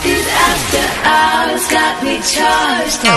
These after hours got me charged.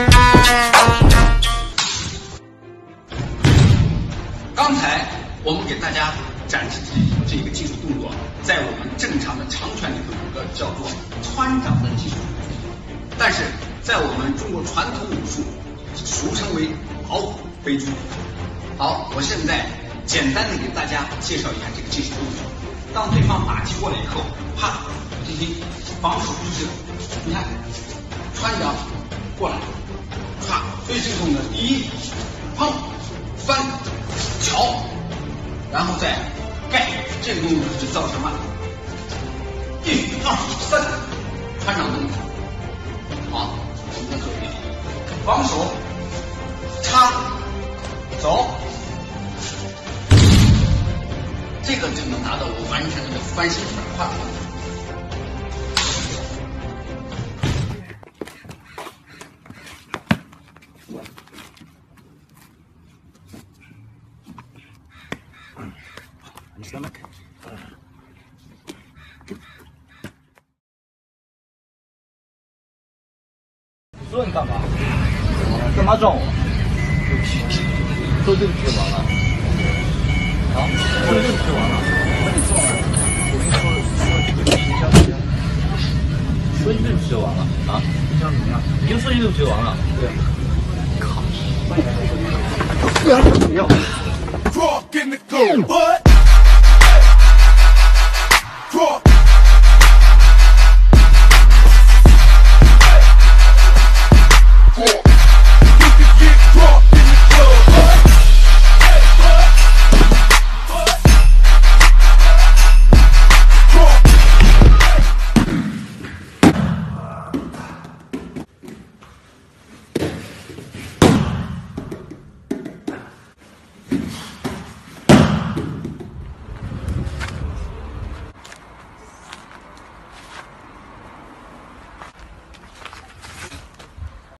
刚才我们给大家展示的这个技术动作，在我们正常的长拳里头有个叫做穿掌的技术，但是在我们中国传统武术俗称为老虎飞猪。好，我现在简单的给大家介绍一下这个技术动作。当对方打击过来以后，啪进行防守姿势。你看，穿掌过来，唰，所以这个动作第一，碰，翻，挑，然后再盖。这个动作就叫什么？1、2、3，穿掌动作。好，我们再做一遍，防守，插，走。这个就能达到我完全的翻身转胯的动作。 你 stomach。说你干嘛？干嘛撞我？说对不起就完了。啊？说对不起就完了。那你撞了，我跟你说，说句对不起就完了啊？你想怎么样？你就说句对不起就完了。对。靠！不要！ Drop in the cold, but